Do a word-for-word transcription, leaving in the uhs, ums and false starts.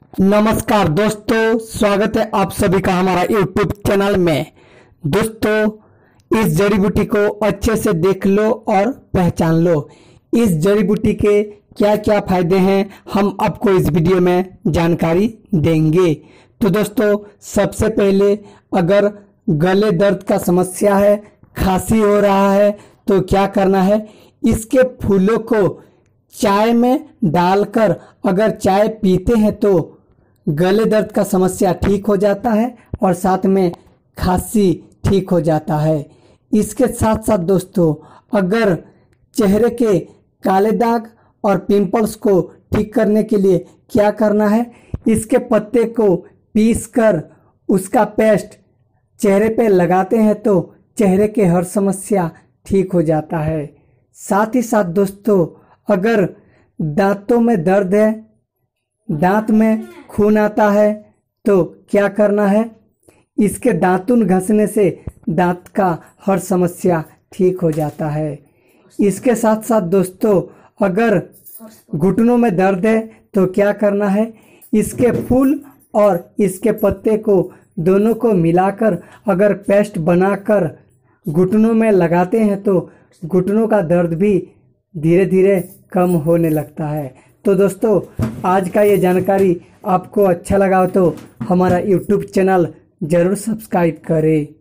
नमस्कार दोस्तों, स्वागत है आप सभी का हमारा यूट्यूब चैनल में। दोस्तों, इस जड़ी बूटी को अच्छे से देख लो और पहचान लो। इस जड़ी बूटी के क्या क्या फायदे हैं हम आपको इस वीडियो में जानकारी देंगे। तो दोस्तों, सबसे पहले अगर गले दर्द का समस्या है, खांसी हो रहा है, तो क्या करना है, इसके फूलों को चाय में डालकर अगर चाय पीते हैं तो गले दर्द का समस्या ठीक हो जाता है और साथ में खांसी ठीक हो जाता है। इसके साथ साथ दोस्तों, अगर चेहरे के काले दाग और पिंपल्स को ठीक करने के लिए क्या करना है, इसके पत्ते को पीसकर उसका पेस्ट चेहरे पे लगाते हैं तो चेहरे के हर समस्या ठीक हो जाता है। साथ ही साथ दोस्तों, अगर दांतों में दर्द है, दांत में खून आता है, तो क्या करना है, इसके दातुन घसने से दांत का हर समस्या ठीक हो जाता है। इसके साथ साथ दोस्तों, अगर घुटनों में दर्द है तो क्या करना है, इसके फूल और इसके पत्ते को दोनों को मिलाकर अगर पेस्ट बनाकर घुटनों में लगाते हैं तो घुटनों का दर्द भी धीरे धीरे कम होने लगता है। तो दोस्तों, आज का ये जानकारी आपको अच्छा लगा हो तो हमारा यूट्यूब चैनल ज़रूर सब्सक्राइब करें।